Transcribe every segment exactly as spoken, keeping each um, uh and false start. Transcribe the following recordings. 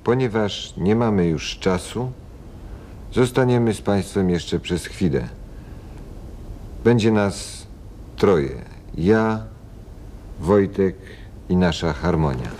ponieważ nie mamy już czasu, zostaniemy z Państwem jeszcze przez chwilę. Będzie nas troje. Ja, Wojtek i nasza harmonia.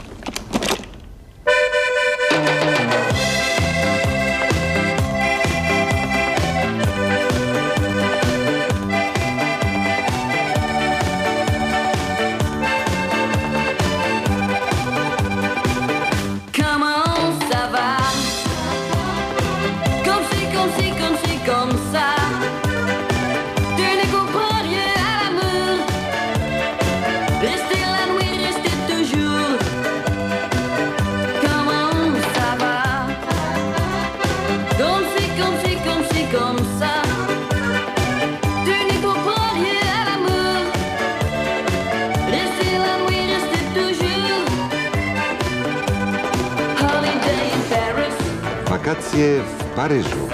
Wakacje w Paryżu.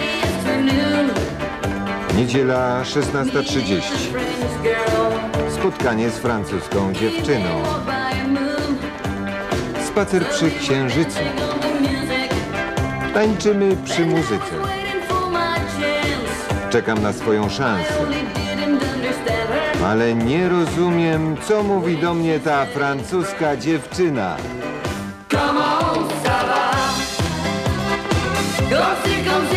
Niedziela szesnasta trzydzieści. Spotkanie z francuską dziewczyną. Spacer przy księżycu. Tańczymy przy muzyce. Czekam na swoją szansę. Ale nie rozumiem, co mówi do mnie ta francuska dziewczyna. Come on, ça va. Comme si, comme